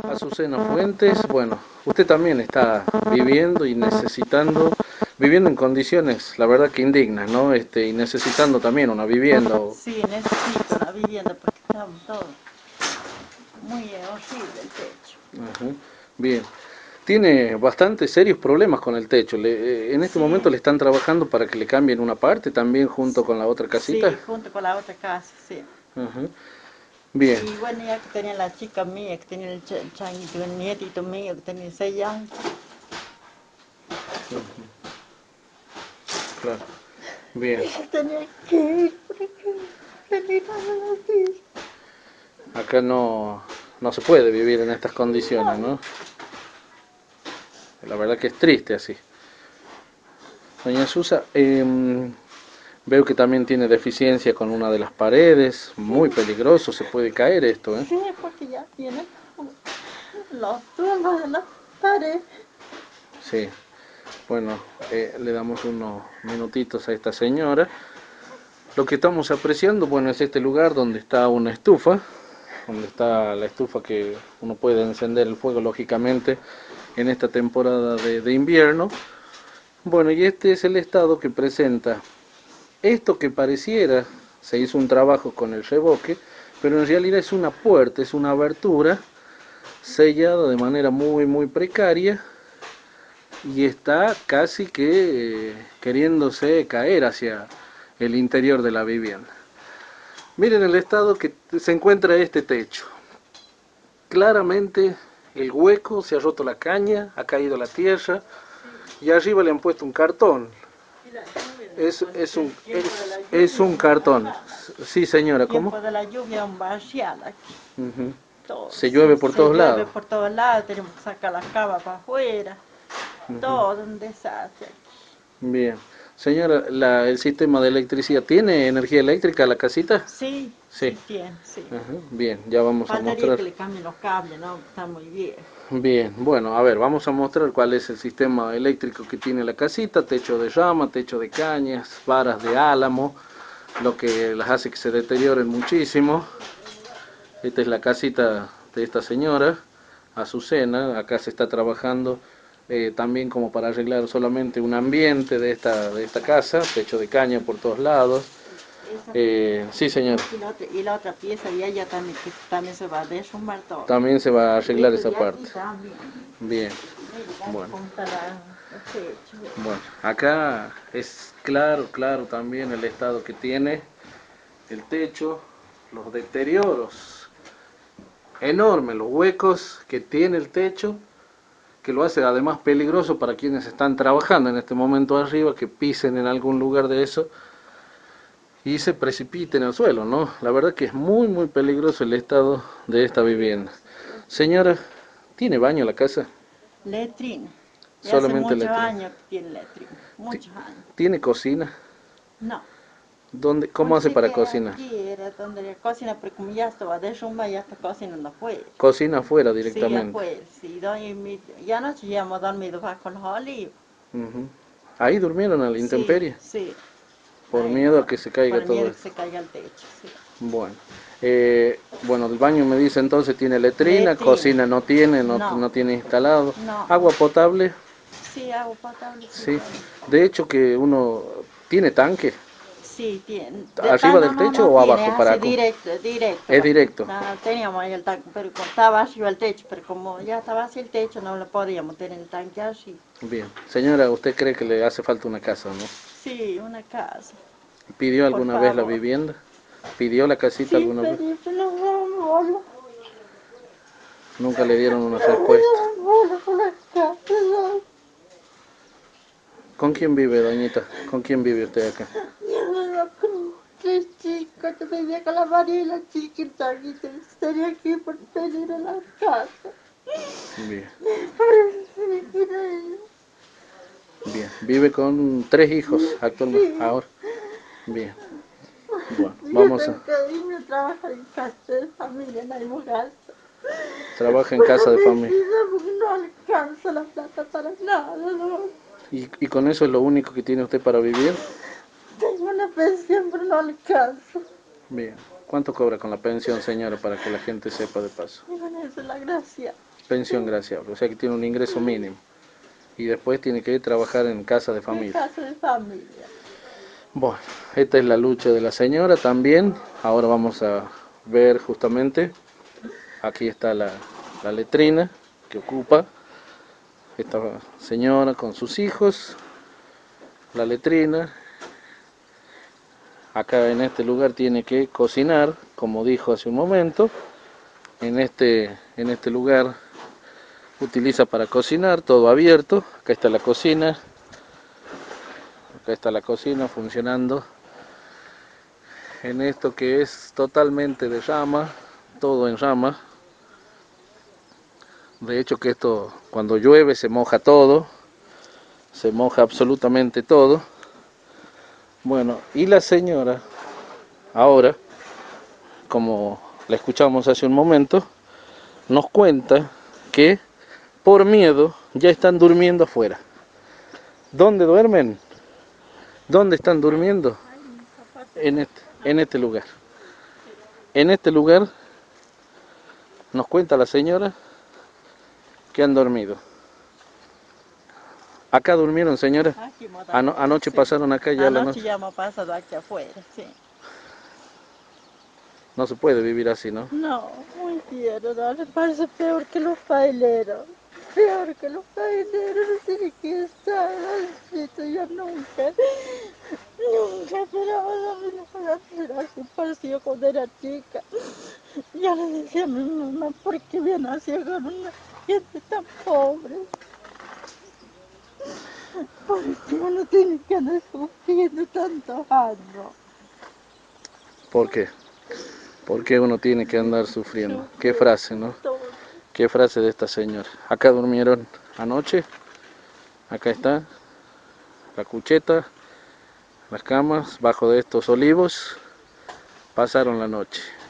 Azucena Fuentes, bueno, usted también está viviendo y necesitando, viviendo en condiciones, la verdad que indignas, ¿no? Y necesitando también una vivienda. Sí, necesito una vivienda porque estamos todos muy horrible el techo. Ajá, bien. Tiene bastante serios problemas con el techo. En este momento Sí, le están trabajando para que le cambien una parte también junto con la otra casita. sí, junto con la otra casa, sí. Ajá, bien. Y bueno, ya que tenía la chica mía, que tenía el changuito, el nietito mío, que tenía 6 años. Claro, bien. Tenía que ir porque tenía así. Acá no se puede vivir en estas condiciones, No, ¿no? La verdad que es triste así. Doña Susa, veo que también tiene deficiencia con una de las paredes, muy sí, peligroso, se puede caer esto, ¿eh? sí, porque ya tiene los tumbos de la pared. Sí, bueno, le damos unos minutitos a esta señora. Lo que estamos apreciando, bueno, es este lugar donde está una estufa, donde está la estufa que uno puede encender el fuego, lógicamente, en esta temporada de invierno. Bueno, y este es el estado que presenta esto que pareciera, se hizo un trabajo con el revoque, pero en realidad es una puerta, es una abertura sellada de manera muy precaria y está casi que queriéndose caer hacia el interior de la vivienda. Miren el estado que se encuentra este techo. Claramente el hueco, se ha roto la caña, ha caído la tierra y arriba le han puesto un cartón. Es un cartón. Sí, señora, ¿cómo? Tiempo de la lluvia, un barrial aquí. Ujú. Todo, Se llueve por se todos llueve lados. por todos lados, tenemos que sacar la cava para afuera. Ujú. Todo un desastre aquí. Bien. Señora, el sistema de electricidad, ¿tiene energía eléctrica la casita? Sí, Sí. sí tiene, sí. Ajá. Bien, ya vamos a Faltaría mostrar. que le cambien los cables, ¿no? Está muy viejo. Bien, bueno, a ver, vamos a mostrar cuál es el sistema eléctrico que tiene la casita, techo de rama, techo de cañas, varas de álamo, lo que las hace que se deterioren muchísimo. Esta es la casita de esta señora, Azucena, acá se está trabajando también como para arreglar solamente un ambiente de esta casa, techo de caña por todos lados. Esa, Sí, señor, y la otra pieza de allá también, que también se va a derrumbar todo. también se va a Y arreglar esto esa de aquí parte. también. Bien, Mire, casi bueno. como está el techo. Bueno, acá es claro también el estado que tiene el techo, los deterioros enormes, los huecos que tiene el techo, que lo hace además peligroso para quienes están trabajando en este momento arriba, que pisen en algún lugar de eso y se precipiten al suelo, ¿no? La verdad que es muy peligroso el estado de esta vivienda. Señora, ¿tiene baño la casa? Letrina. Y hace Solamente muchos letrina. años que tiene letrina. Muchos años. ¿Tiene cocina? No. ¿Dónde, cómo Porque hace sí para que cocinar? aquí era donde la cocina, pero como ya estaba derrumbada, ya está cocinando afuera. Cocina afuera Sí, directamente. afuera, sí. Ya anoche ya hemos dormido bajo los olivos. Ujú. Ahí durmieron a la Sí, intemperie, sí. por Ahí miedo a no, que se caiga por el todo miedo que esto. se caiga el techo, sí. Bueno, bueno, el baño me dice entonces tiene letrina, Letrina. cocina no tiene, No, no tiene instalado. no. Agua potable, Sí, agua potable sí sí. tiene. De hecho que uno tiene tanque, Sí, tiene. arriba No, del no, techo no o tiene, abajo es para así directo, directo. es directo. No, teníamos ahí el tanque, pero como estaba arriba el techo, pero como ya estaba así el techo, no lo podíamos tener el tanque así. Bien, señora, ¿usted cree que le hace falta una casa, no? Sí, una casa, ¿Pidió por alguna vez la favor. vivienda? ¿Pidió la casita Sí, alguna vez? pedí, pero no me vuelvo. Nunca le dieron una No respuesta. me vuelvo por la casa, no. ¿Con quién vive, doñita? ¿Con quién vive usted acá? Yo vivo con 3 chicos, yo vivía con la María y la chiquita, y estaría aquí por pedir a la casa. Bien, Por elegir a ellos. bien. Vive con tres hijos actualmente, Sí, ahora. Bien, bueno, yo vamos tengo a... que irme a trabajar en casa de familia, no hay mujer. Trabaja en Pero casa de mi familia. vida porque no alcanza la plata para nada, no. Y con eso es lo único que tiene usted para vivir? Tengo una pensión, pero no alcanza. Bien. ¿Cuánto cobra con la pensión, señora, para que la gente sepa de paso? Y con eso es la gracia. pensión graciable, o sea que tiene un ingreso mínimo. Y después tiene que ir a trabajar en casa de En familia. casa de familia. Bueno, esta es la lucha de la señora también. Ahora vamos a ver justamente, aquí está la letrina que ocupa esta señora con sus hijos, la letrina. Acá en este lugar tiene que cocinar, como dijo hace un momento. En este lugar utiliza para cocinar, todo abierto. Acá está la cocina. Acá está la cocina funcionando en esto que es totalmente de rama, todo en rama. De hecho que esto cuando llueve se moja todo, se moja absolutamente todo. Bueno, y la señora ahora, como la escuchamos hace un momento, nos cuenta que por miedo ya están durmiendo afuera. ¿Dónde duermen? ¿Dónde están durmiendo? En este lugar. En este lugar nos cuenta la señora que han dormido. Acá durmieron, señora. Aquí hemos Anoche sí. pasaron acá ya la Anoche noche. ya hemos pasado aquí afuera, sí. No se puede vivir así, ¿no? No, muy bien, no, le parece peor que los baileros. Peor que los baileros, no tiene que estar así, yo nunca, nunca esperaba la vida ser así, parecía cuando era chica. Yo le decía a mi mamá, ¿por qué me nació con una gente tan pobre? ¿Por qué uno tiene que andar sufriendo tantos años? ¿Por qué? ¿Por qué uno tiene que andar sufriendo? Qué Sufriendo frase, ¿no? todo. Qué frase de esta señora. Acá durmieron anoche. Acá está la cucheta, las camas, bajo de estos olivos. Pasaron la noche.